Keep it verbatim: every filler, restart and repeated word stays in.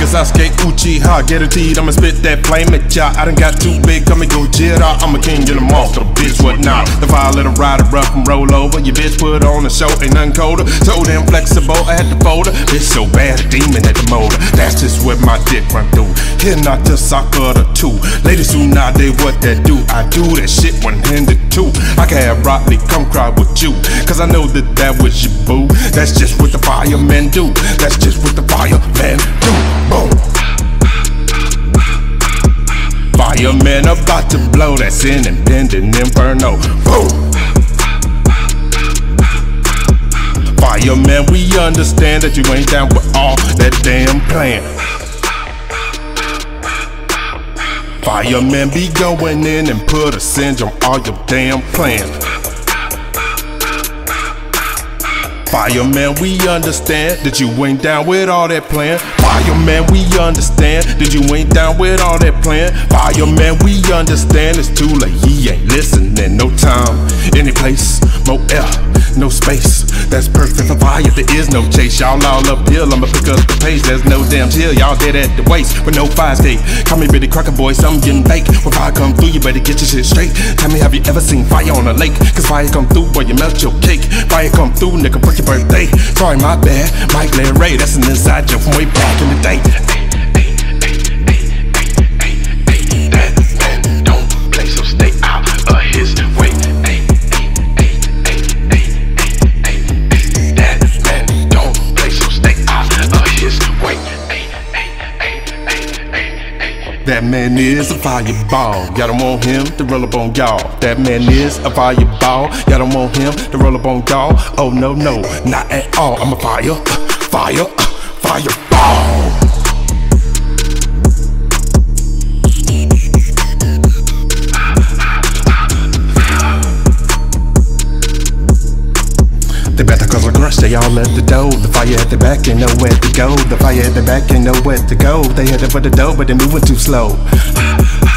Sasuke Uchiha, guaranteed I'ma spit that flame at ya. I done got too big, come and go Jedi. I'm a king in the monster, bitch, what not? The fire let her ride it rough and roll over. Your bitch put on a show, ain't nothing colder. So damn flexible, I had to fold her. Bitch so bad, a demon at the motor. That's just what my dick run through. Here not the soccer the two. Ladies who nowadays what that do? I do that shit one-handed too. I can have Rock Lee come cry with you, cause I know that that was your boo. That's just what the firemen do. That's just what the firemen do. Boom. Firemen about to blow that sin and bending inferno. Boom. Firemen, we understand that you ain't down with all that damn plan. Firemen be going in and put a singe on all your damn plans. Fireman, we understand that you ain't down with all that plan. Fireman, we understand that you ain't down with all that plan. Fireman, we understand it's too late. He ain't listening. No time, any place, more air, no space. That's perfect for fire. There is no chase. Y'all all uphill. I'ma pick up the pace. There's no damn chill. Y'all dead at the waist with no fire escape. Call me Billy Crocker, boy. Something getting baked. When fire come through, you better get your shit straight. Tell me, have you ever seen fire on a lake? Cause fire come through, boy, you melt your cake. Fire come through, nigga, break your birthday. Sorry, my bad. Mike Larry, that's an inside joke from way back in the day. That man don't play, so stay out of his way. That man don't play, so stay out of his way. That man is a fireball. Y'all don't want him to roll up on y'all. That man is a fireball. Y'all don't want him to roll up on y'all. Oh no, no, not at all. I'm a fire, fire, fireball. They better cause a crush, they all at the door. The fire at the back ain't nowhere to go. The fire at the back ain't nowhere to go. They headed for the door, but they moving too slow.